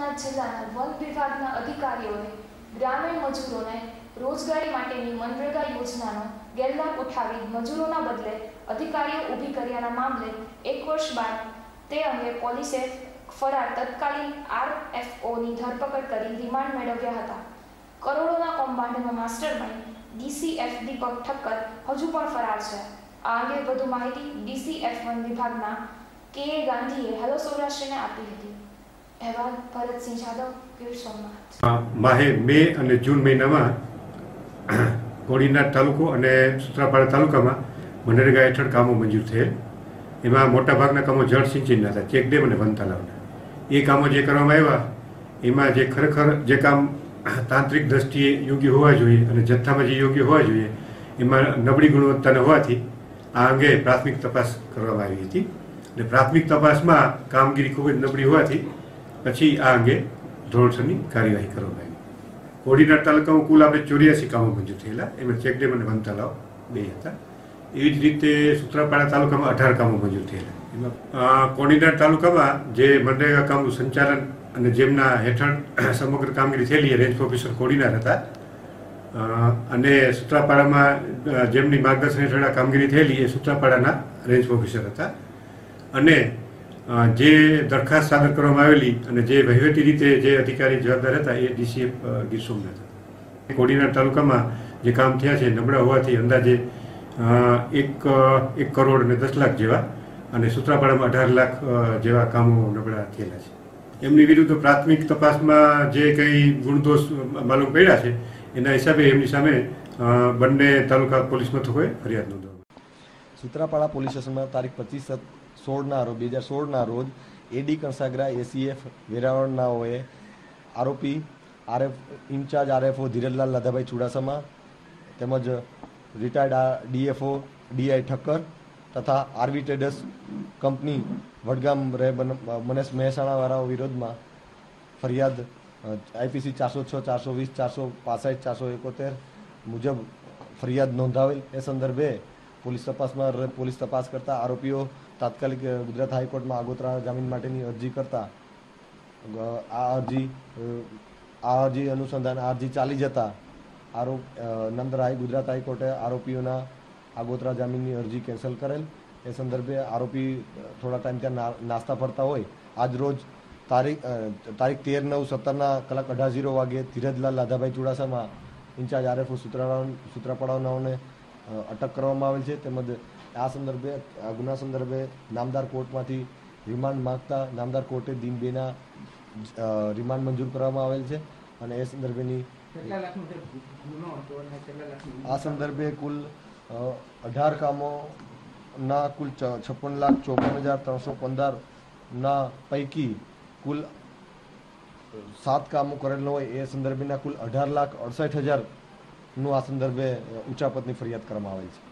સોમનાથ જિલ્લાના વન વિભાગના અધિકારીઓએ ગ્રામીણ મજૂરોને રોજગારી માટેની મનરેગા યોજનાનો ગેરલાભ ઉઠાવી મજૂરોના બદલે અધિકારીઓ ઊભી કર્યાના મામલે 1 વર્ષ બાદ તે અંગે પોલીસે ફરાર તત્કાલીન આરએફઓની ધરપકડ કરી રિમાન્ડ મેળવ્યા હતા. કરોડોના કૌભાંડનો માસ્ટરમાઇન્ડ ડીસીએફ દીપક ઠક્કર હજુ પણ ફરાર છે. આ અંગે વધુ માહિતી ડીસીએફ વન વિભાગના કે ગાંધીએ હેલો સૌરાષ્ટ્રને આપી હતી. અહેવાલ ભરતસિંહ જાદવ, ગીર સોમનાથ. માહે મે અને જૂન મહિનામાં કોડીનાર તાલુકો અને સૂત્રાપાડા તાલુકામાં મનરેગા હેઠળ કામો મંજૂર થયેલ. એમાં મોટાભાગના કામો જળ સિંચનના હતા, ચેકડેમ અને વન તલાવના. એ કામો જે કરવામાં આવ્યા એમાં જે ખરેખર જે કામ તાંત્રિક દ્રષ્ટિએ યોગ્ય હોવા જોઈએ અને જથ્થામાં જે યોગ્ય હોવા જોઈએ એમાં નબળી ગુણવત્તાના હોવાથી આ અંગે પ્રાથમિક તપાસ કરવામાં આવી હતી. અને પ્રાથમિક તપાસમાં કામગીરી ખૂબ જ નબળી હોવાથી પછી આ અંગે ધોરણસરની કાર્યવાહી કરવામાં આવી. કોડીનાર તાલુકામાં કુલ આપણે 84 કામો મંજૂર થયેલા, એમાં ચેકડેમ અને વન તલાવ 2 હતા. એવી જ રીતે સૂત્રાપાડા તાલુકામાં 18 કામો મંજૂર થયેલા. એમાં કોડીનાર તાલુકામાં જે મનરેગા કામનું સંચાલન અને જેમના હેઠળ સમગ્ર કામગીરી થયેલી રેન્જ ઓફિસર કોડીનાર હતા, અને સૂત્રાપાડામાં જેમની માર્ગદર્શન હેઠળ આ કામગીરી થયેલી એ સૂત્રાપાડાના રેન્જ ઓફિસર હતા. અને જે દરખાસ્ત સાદર કરવામાં આવેલી અને જે વહીવટી રીતે જે અધિકારી જવાબદાર હતા એ ડીસીએફ ગીર સોમનાથ હતા. કોડીનાર તાલુકામાં જે કામ થયા છે નબળા હોવાથી અંદાજે 1 કરોડ અને 10 લાખ જેવા, અને સૂત્રાપાડામાં 18 લાખ જેવા કામો નબળા થયેલા છે. એમની વિરુદ્ધ પ્રાથમિક તપાસમાં જે કંઈ ગુણદોષ માલુમ પડ્યા છે એના હિસાબે એમની સામે બંને તાલુકા પોલીસ મથકોએ ફરિયાદ નોંધાવી. સૂત્રાપાડા પોલીસ સ્ટેશનમાં તારીખ 25/16/2016ના રોજ એડી કંસાગરા એસીએફ વેરાવળનાઓએ આરોપી ઇન્ચાર્જ આરએફઓ ધીરજલાલ લાધાભાઈ ચુડાસમા તેમજ રિટાયર્ડ ડીએફઓ ડીઆઈ ઠક્કર તથા આરવી ટ્રેડર્સ કંપની વડગામ રહે મનેશ મહેસાણાવાળાઓ વિરોધમાં ફરિયાદ આઈપીસી 406, 420, 465, 471 મુજબ ફરિયાદ નોંધાવેલ. એ સંદર્ભે પોલીસ તપાસ કરતા આરોપીઓ તાત્કાલિક ગુજરાત હાઈકોર્ટમાં આગોતરા જામીન માટેની અરજી કરતા આ અરજી અનુસંધાન અરજી ચાલી જતા નામદાર ગુજરાત હાઈકોર્ટે આરોપીઓના આગોતરા જામીનની અરજી કેન્સલ કરેલ. એ સંદર્ભે આરોપી થોડા ટાઈમ ત્યાં નાસ્તા ફરતા હોય આજ રોજ તારીખ 13/9/17 કલાક 18:00 વાગે ધીરજલાલ લાધાભાઈ ચુડાસમા ઇન્ચાર્જ આરએફઓ સૂત્રાપાડાઓને અટક કરવામાં આવેલ છે. તેમજ આ સંદર્ભે આ ગુના સંદર્ભે નામદાર કોર્ટમાંથી રિમાન્ડ માંગતા નામદાર કોર્ટે દિન 2ના રિમાન્ડ મંજૂર કરવામાં આવેલ છે. અને એ સંદર્ભેની આ સંદર્ભે કુલ 18 કામોના કુલ 56,54,315 પૈકી કુલ 7 કામો કરેલ હોય એ સંદર્ભેના કુલ 18,68,000નું આ સંદર્ભે ઉચાપતની ફરિયાદ કરવામાં આવેલ છે.